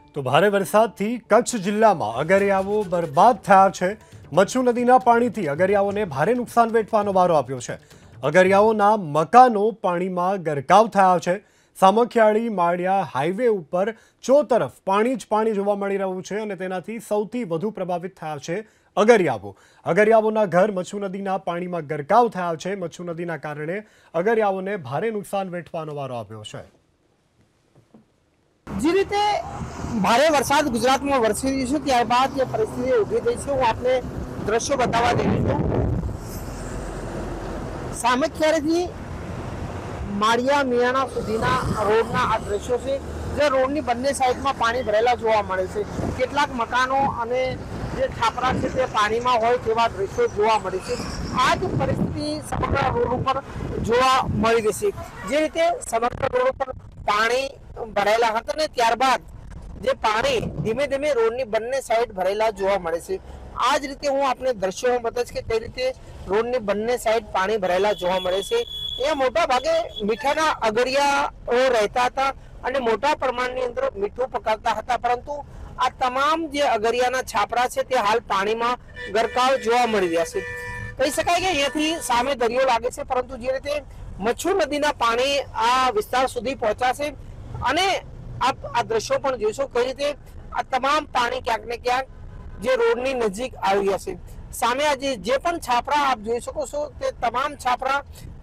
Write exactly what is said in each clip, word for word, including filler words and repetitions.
તો ભારે વરસાદથી કચ્છ જિલ્લામાં અગરિયાઓ બરબાદ થયા છે। મચ્છુ નદીના પાણીથી અગરિયાઓને ભારે નુકસાન વેઠવાનો વારો આપ્યો છે। અગરિયાઓના મકાનો પાણીમાં ગરકાવ થયા છે। સામખિયાળી માળિયા હાઈવે ઉપર ચોતરફ પાણી જ પાણી જોવા મળી રહ્યું છે અને તેનાથી સૌથી વધુ પ્રભાવિત થયા છે અગરિયાઓ। અગરિયાઓના ઘર મચ્છુ નદીના પાણીમાં ગરકાવ થયા છે। મચ્છુ નદીના કારણે અગરિયાઓને ભારે નુકસાન વેઠવાનો વારો આપ્યો છે। જે રીતે ભારે વરસાદ ગુજરાતમાં વરસી રહ્યો છે ત્યારબાદ જે પરિસ્થિતિ ઊભી થઈ છે હું આપને દ્રશ્યો બતાવવા જઈ રહ્યો છું। સામખિયાળીથી માળિયા મિયાણા સુધીના રોડના આ દ્રશ્યો છે જે રોડની બંને સાઈડમાં પાણી ભરેલા જોવા મળે છે। કેટલાક મકાનો અને જે છાપરા છે તે પાણીમાં હોય તેવા દ્રશ્યો જોવા મળે છે। આ જ પરિસ્થિતિ સમગ્ર રોડ ઉપર જોવા મળી રહેશે। જે રીતે સમગ્ર રોડ ઉપર પાણી ભરેલા હતા ને ત્યારબાદ જે પાણી ધીમે ધીમે રોડની બંને સાઈડ ભરેલા જોવા મળે છે। આ જ રીતે હું આપને દ્રશ્યોમાં બતાવીશ કે કઈ રીતે રોડની બંને સાઈડ પાણી ભરેલા જોવા મળે છે। અહીંયા મોટા ભાગે મીઠાના અગરિયાઓ રહેતા હતા અને મોટા પ્રમાણની અંદર મીઠું પકડતા હતા, પરંતુ આ તમામ જે અગરિયાના છાપરા છે તે હાલ પાણીમાં ગરકાવ જોવા મળી રહ્યા છે। કહી શકાય કે અહીંયાથી સામે દરિયો લાગે છે, પરંતુ જે રીતે મચ્છુ નદીના પાણી આ વિસ્તાર સુધી પહોંચ્યા છે અને આપ આ દ્રશ્યો પણ જોશો કઈ રીતે આ તમામ પાણી ક્યાંક ને ક્યાંક જે રોડની નજીક આવી ગયા છે। સામે આજે જે પણ છાપરા આપ જોઈ શકો છો તે તમામ છાપરા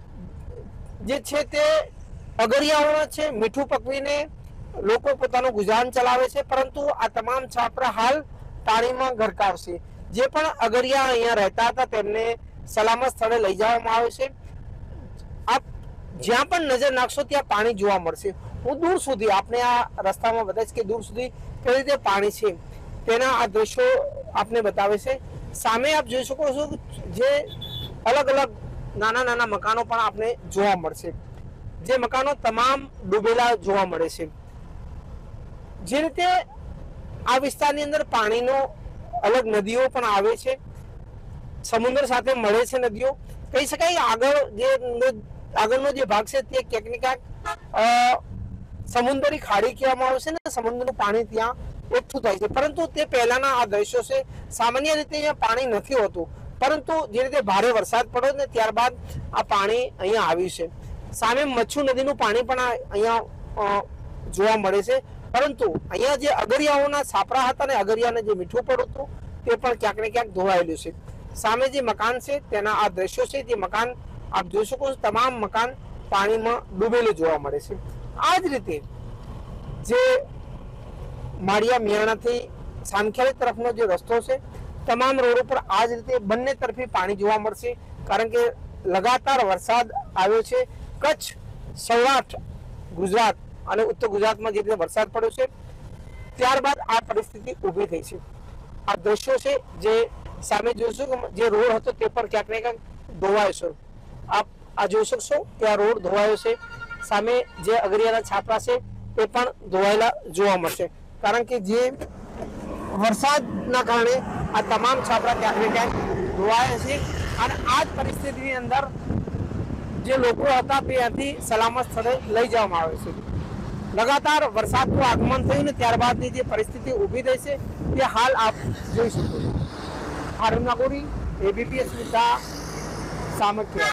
જે છે તે અગરિયાઓના છે। મીઠું પકવીને લોકો પોતાનું ગુજરાન ચલાવે છે, પરંતુ આ તમામ છાપરા હાલ પાણીમાં ગરકાવ છે। જે પણ અગરિયા અહીંયા રહેતા હતા તેમને સલામત સ્થળે લઈ જવામાં આવે છે। આપ જ્યાં પણ નજર નાખશો ત્યાં પાણી જોવા મળશે। હું દૂર સુધી આપણે આ રસ્તામાં બતાવીશ કે દૂર સુધી કઈ રીતે પાણી છે તેના આ દ્રશ્યો આપને બતાવે છે। સામે આપ જોઈ શકો છો જે અલગ અલગ નાના નાના મકાનો પણ આપને જોવા મળશે, જે મકાનો તમામ ડૂબેલા જોવા મળે છે। જે રીતે આ વિસ્તારની અંદર પાણીનો અલગ નદીઓ પણ આવે છે, સમુદ્ર સાથે મળે છે નદીઓ। કહી શકાય આગળ જે આગળનો જે ભાગ છે તે ક્યાંક ને ક્યાંક સમુદ્રી ખાડી કહેવામાં આવે છે ને સમુદ્રનું પાણી ત્યાં એકઠું થાય છે, પરંતુ તે પહેલાના આ દ્રશ્યો છે। સામાન્ય રીતે અહીંયા પાણી નથી હોતું, પરંતુ જે રીતે ભારે વરસાદ પડ્યો ને ત્યારબાદ આ પાણી અહીંયા આવ્યું છે। સામે મચ્છુ નદીનું પાણી પણ અહીંયા જોવા મળે છે, પરંતુ અહીંયા જે અગરિયાઓના છાપરા હતા ને અગરિયાને જે મીઠું પડ્યું હતું તે પણ ક્યાંક ને ક્યાંક ધોવાયેલું છે। સામે જે મકાન છે તેના આ દ્રશ્યો છે, જે મકાન આપ જોઈ શકો છો તમામ મકાન પાણીમાં ડૂબેલું જોવા મળે છે। આ જ રીતે જે માળિયા મિયાણાથી સામખિયાળી તરફનો જે રસ્તો છે તમામ રોડ ઉપર આ જ રીતે બંને તરફી પાણી જોવા મળશે, કારણ કે લગાતાર વરસાદ આવ્યો છે। કચ્છ, સૌરાષ્ટ્ર ગુજરાત અને ઉત્તર ગુજરાતમાં જે રીતે વરસાદ પડ્યો છે ત્યારબાદ આ પરિસ્થિતિ ઊભી થઈ છે। આ દ્રશ્યો છે જે સામે જોઈશું કે જે રોડ હતો તે પણ ક્યાંક ને ક્યાંક ધોવાયો છે। આપ આ જોઈ શકશો કે આ રોડ ધોવાયો છે। સામે જે અગરિયાના છાપરા છે તે પણ ધોવાયેલા જોવા મળશે, કારણ કે જે વરસાદના કારણે આ તમામ છાપરા ક્યાંક ને ક્યાંક ધોવાયા છે અને આ જ પરિસ્થિતિની અંદર જે લોકો હતા તે ત્યાંથી સલામત સ્થળે લઈ જવામાં આવે છે। લગાતાર વરસાદનું આગમન થયું ને ત્યારબાદની જે પરિસ્થિતિ ઊભી થઈ છે તે હાલ આપ જોઈ શકો છો। હારૂન નાગોરી, એબીપી અસ્મિતા, સામખિયાળી।